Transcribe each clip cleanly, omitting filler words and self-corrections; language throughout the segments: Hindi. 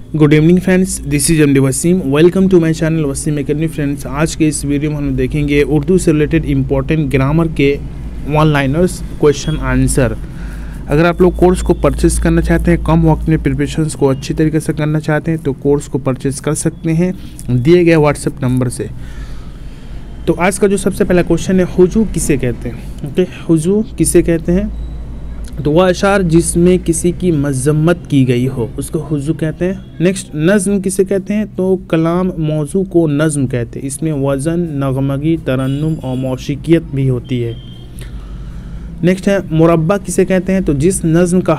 Good evening friends, this is MD Wasim. Welcome to my channel Wasim academy. Friends, आज के इस वीडियो में हम देखेंगे उर्दू से रिलेटेड इंपॉर्टेंट ग्रामर के वन लाइनर्स क्वेश्चन आंसर। अगर आप लोग कोर्स को परचेस करना चाहते हैं, कम वक्त में प्रिपरेशंस को अच्छी तरीके से करना चाहते हैं, तो कोर्स को परचेस कर सकते हैं दिए गए व्हाट्सएप नंबर से। तो आज का जो सबसे पहला क्वेश्चन है, हुजू किसे कहते हैं। ओके, हुजू किसे कहते हैं? तो वह अशार जिसमें किसी की मजम्मत की गई हो उसको हुजू कहते हैं। नेक्स्ट, नज़्म किसे कहते हैं? तो कलाम मौजू को नज़्म कहते हैं। इसमें वज़न, नगमगी, तरन्नुम और मौसीकियत भी होती है। नेक्स्ट है मुरब्बा किसे कहते हैं? तो जिस नज़्म का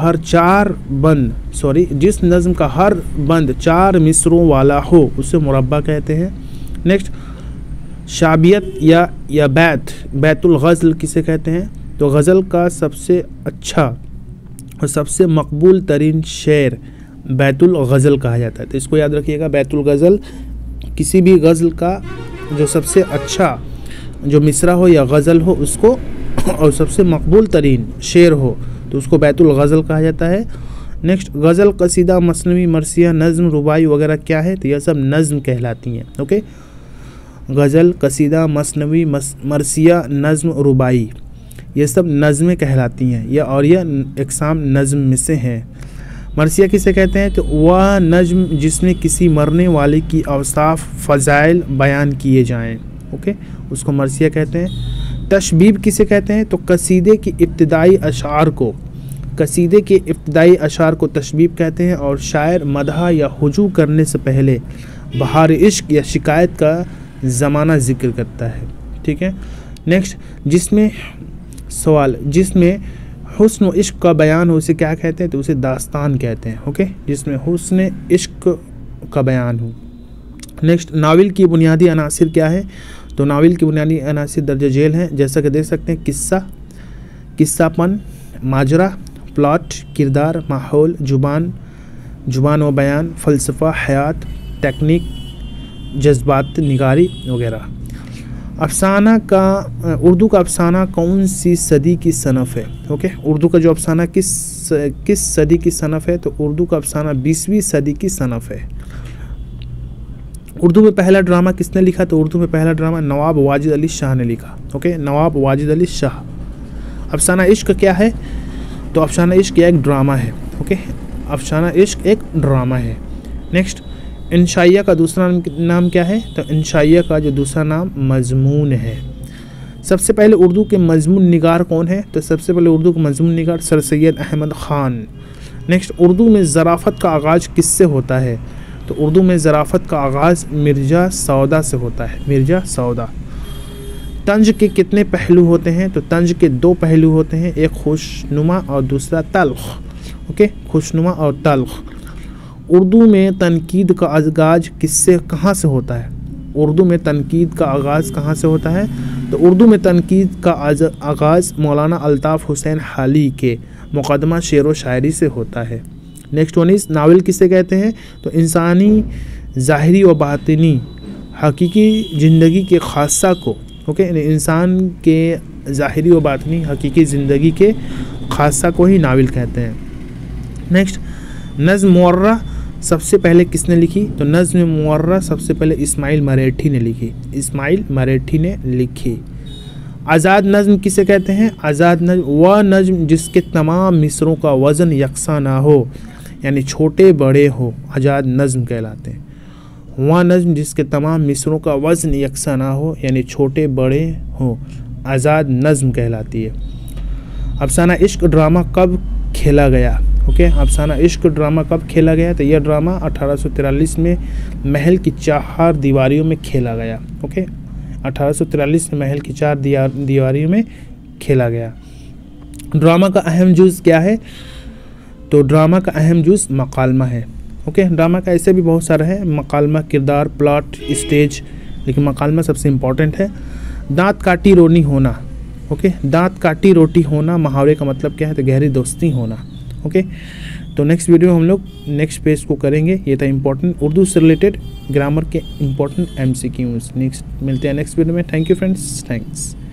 हर बंद चार मिसरों वाला हो उसे मुरब्बा कहते हैं। नेक्स्ट, शाबियत या बैतुल गज़ल किसे कहते हैं? तो गज़ल का सबसे अच्छा और सबसे मकबूल तरीन शेर बैतुल गज़ल कहा जाता है। तो इसको याद रखिएगा, बैतुल गज़ल किसी भी गज़ल का जो सबसे अच्छा जो मिसरा हो या गज़ल हो उसको, और सबसे मकबूल तरीन शेर हो तो उसको बैतुल गज़ल कहा जाता है। नेक्स्ट, गज़ल, कसीदा, मसनवी, मरसिया, नज़्म, रुबाई वगैरह क्या है? तो यह सब नज़्म कहलाती हैं। ओके, गज़ल, कसीदा, मसनवी, मरसिया, नज़्म, रुबाई ये सब नज़में कहलाती हैं। यह इक़साम नज़्म में से हैं। मरसिया किसे कहते हैं? तो वह नज़्म जिसमें किसी मरने वाले की औसाफ, फ़ज़ाइल बयान किए जाएं, ओके, उसको मरसिया कहते हैं। तशबीब किसे कहते हैं? तो कसीदे के इब्तिदाई अशार को तशबीब कहते हैं। और शायर मदह या हुजू करने से पहले बहार इश्क या शिकायत का ज़माना ज़िक्र करता है। ठीक है। नेक्स्ट, जिसमें हुस्न व इश्क का बयान हो उसे क्या कहते हैं? तो उसे दास्तान कहते हैं। ओके, जिसमें हुस्न इश्क का बयान हो। नेक्स्ट, नावल की बुनियादी अनासिर क्या है? तो नावल की बुनियादी अनासिर दर्ज झेल हैं, जैसा कि देख सकते हैं, किस्सापन, माजरा, प्लॉट, किरदार, माहौल, जुबान व बयान, फ़लसफ़ा, हयात, टेक्निक, जज्बात निगारी वगैरह। अफसाना का उर्दू का अफसाना कौन सी सदी की सनफ़ है? ओके, उर्दू का जो अफसाना किस सदी की सनफ़ है? तो उर्दू का अफसाना 20वीं सदी की सनफ़ है। उर्दू में पहला ड्रामा किसने लिखा? तो उर्दू में पहला ड्रामा नवाब वाजिद अली शाह ने लिखा। ओके, नवाब वाजिद अली शाह। अफसाना इश्क क्या है? तो अफसाना इश्क एक ड्रामा है। ओके, अफसाना इश्क एक ड्रामा है। नेक्स्ट, इंशाइया का दूसरा नाम क्या है? तो इंशाइया का जो दूसरा नाम मजमून है। सबसे पहले उर्दू के मजमून निगार कौन है? तो सबसे पहले उर्दू के मजमून निगार सर सैयद अहमद ख़ान। नेक्स्ट, उर्दू में ज़राफ़त का आगाज़ किससे होता है? तो उर्दू में ज़राफ़त का आगाज़ मिर्ज़ा सौदा से होता है। मिर्ज़ा सौदा। तंज के कितने पहलू होते हैं? तो तंज के 2 पहलू होते हैं, एक खुशनुमा और दूसरा तल्ख़। ओके, खुशनुमा और तल्ख़। उर्दू में तनकीद का आगाज़ कहाँ से होता है? उर्दू में तनकीद का आगाज़ कहाँ से होता है? तो उर्दू में तनकीद का आगाज़ मौलाना अल्ताफ़ हुसैन हाली के मुक़दमा शेर व शायरी से होता है। नेक्स्ट वन इज़, नावल किसे कहते हैं? तो इंसानी ज़ाहिरी व बातिनी हकीकी ज़िंदगी के ख़ासा को, ओके, इंसान के ज़ाहिरी व बातिनी हकीकी ज़िंदगी के ख़ासा को ही नावल कहते हैं। नेक्स्ट, नज़्म मुअर्रा सबसे पहले किसने लिखी? तो नज़्म मुअर्रा सबसे पहले इस्माइल मरेठी ने लिखी। आज़ाद नज़्म किसे कहते हैं? आज़ाद नज़्म वह नज़्म जिसके तमाम मिसरों का वज़न यकसा ना हो, यानी छोटे बड़े हो, आज़ाद नज़्म कहलाते हैं। वह नज़्म जिसके तमाम मिसरों का वज़न यकसा ना हो, यानी छोटे बड़े हो, आज़ाद नज़्म कहलाती है। अफसाना इश्क ड्रामा कब खेला गया? ओके, अफसाना इश्क ड्रामा कब खेला गया? तो यह ड्रामा 1843 में महल की 4 दीवारियों में खेला गया। ओके, 1843 में महल की 4 दीवारियों में खेला गया। ड्रामा का अहम जुज़ क्या है? तो ड्रामा का अहम जुज़ मकालमा है। ओके, ड्रामा का ऐसे भी बहुत सारा है, मकालमा, किरदार, प्लॉट, स्टेज, लेकिन मकालमा सबसे इम्पॉर्टेंट है। दांत काटी रोटी होना। ओके, दांत काटी रोटी होना मुहावरे का मतलब क्या है? तो गहरी दोस्ती होना। ओके, तो नेक्स्ट वीडियो हम लोग नेक्स्ट पेज को करेंगे। ये था इंपॉर्टेंट उर्दू से रिलेटेड ग्रामर के इंपॉर्टेंट MCQs। नेक्स्ट मिलते हैं नेक्स्ट वीडियो में। Thank you friends, thanks.